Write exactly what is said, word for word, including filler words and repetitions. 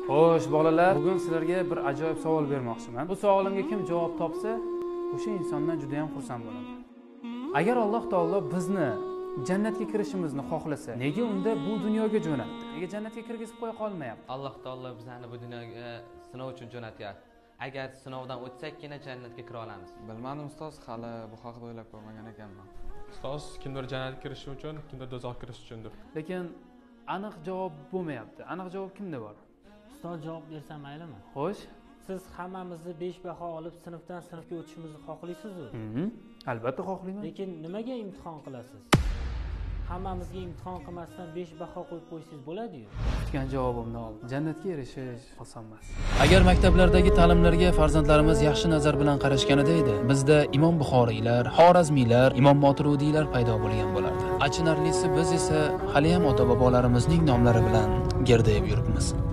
Xo'sh, bolalar, bugun sizlarga bir ajoyib savol bermoqchiman. Bu savolimga kim javob topsa, o'sha insondan juda ham xursand bo'laman. Agar Alloh taolo bizni jannatga kirishimizni xohlasa, nega unda bu dunyoga jo'natdi? Nega jannatga kirgizib qo'ya qolmayapti? Alloh taolo bizani bu dunyoga sinov uchun jo'natyapti. Agar sinovdan o'tsakkina jannatga kira olamiz. Bilmadim ustoz, hali bu haqida o'ylab ko'rmagan ekanman. Ustoz, kimdir jannatga kirishi uchun, kimdir do'zaxga kirish uchundir. Lekin aniq javob bo'lmayapti. Aniq javob kimda bor? Ustoz javob bersam maylimi? Xo'sh. Siz hammamizni besh baho olib sinfdan sinfga o'tishimizni xohlaysiz-ku? Mhm. Albatta xohlayman. Lekin nimaga imtihon qilasiz? Hammamizga imtihon qilmasdan besh baho qo'yib qo'ysangiz bo'ladi-yu. Kutgan javobimni oldim. Jannatga erishish oson emas. Agar maktablardagi ta'limlarga farzandlarimiz yaxshi nazar bilan qarashganida edi, bizda Imom Buxoriylar, Xorazmiylar, Imom Moturudiylar paydo bo'lgan bo'lardi. Achinarlisi biz esa hali ham ota-bobolarimizning nomlari bilan gerdayib yuribmiz.